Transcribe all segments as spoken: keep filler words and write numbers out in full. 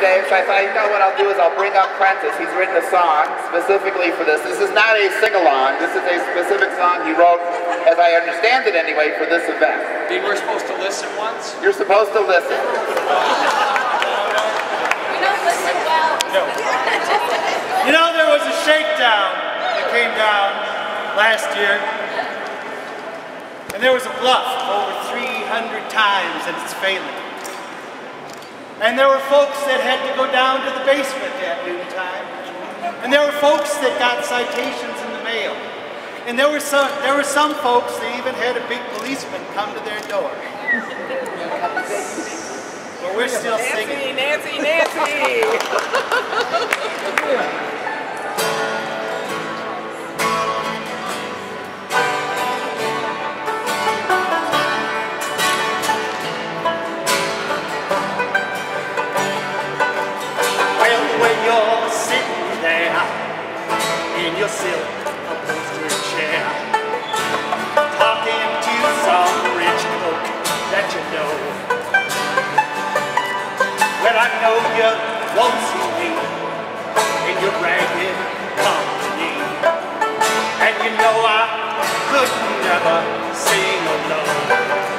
Dave, so I thought, you know what I'll do is I'll bring up Prentice. He's written a song specifically for this. This is not a sing-along. This is a specific song he wrote, as I understand it anyway, for this event. Dude, we're supposed to listen once? You're supposed to listen. We don't listen well. No. You know, there was a shakedown that came down last year, and there was a bluff over three hundred times, and it's failing. And there were folks that had to go down to the basement at noontime. And there were folks that got citations in the mail. And there were some, there were some folks that even had a big policeman come to their door. But we're still singing. Nancy, Nancy, Nancy! In your silk upholstered chair, talking to some rich folk that you know. Well, I know you won't see me in your ragged company, and you know I could never sing alone.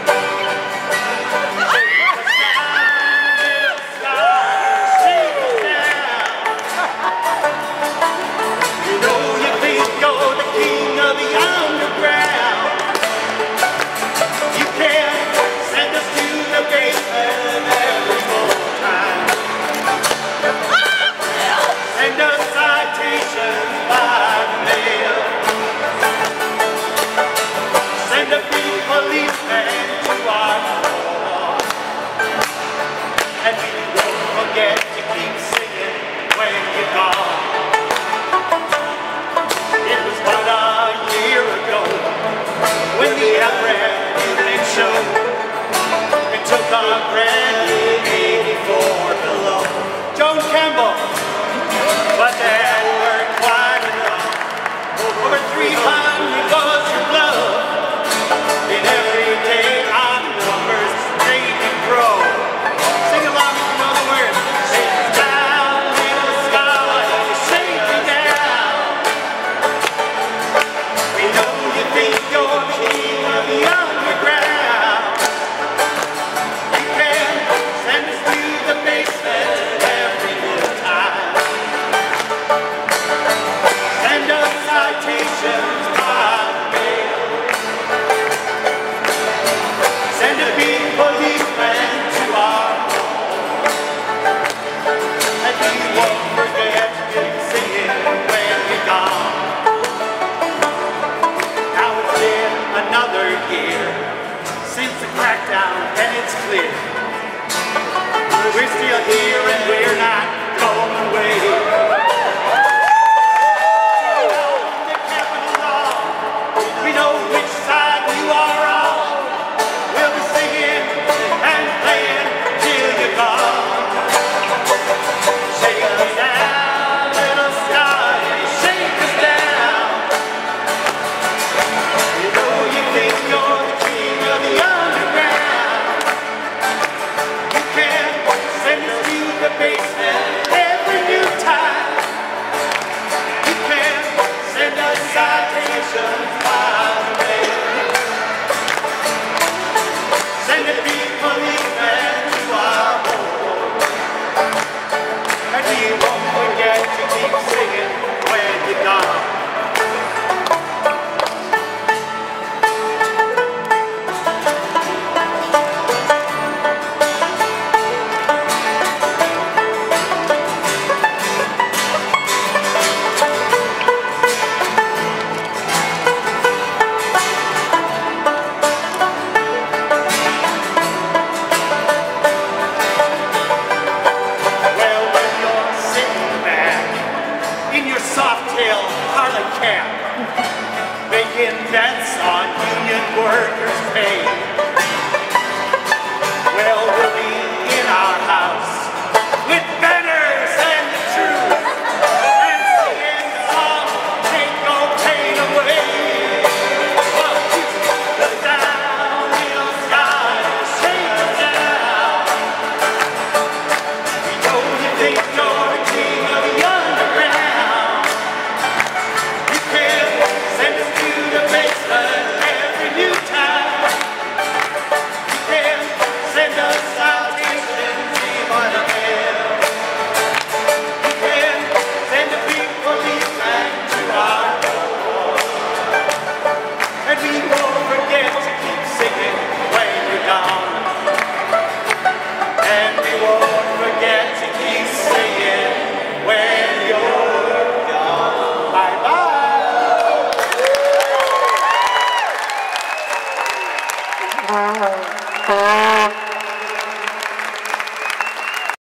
We're still here and we're not going away. The capital law, we know which side you are on. We'll be singing and playing till you're gone. Shake us down, little sky, shake us down. You know you think you're the king of the underground. The basement every new time. You can send us citations by the mail. Send a big policeman to our home, and he won't forget to keep singing when you're gone. Making bets on union workers' pay.